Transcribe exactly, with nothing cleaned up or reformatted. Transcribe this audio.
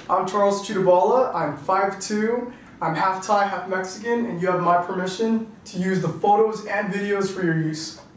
I'm Charles Chudabala. I'm five two, I'm half Thai, half Mexican, and you have my permission to use the photos and videos for your use.